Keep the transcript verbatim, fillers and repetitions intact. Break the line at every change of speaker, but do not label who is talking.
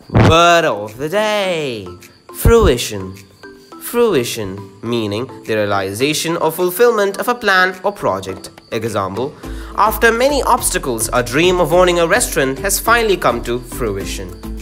Word of the day. Fruition. Fruition, meaning the realization or fulfillment of a plan or project. Example, after many obstacles, a dream of owning a restaurant has finally come to fruition.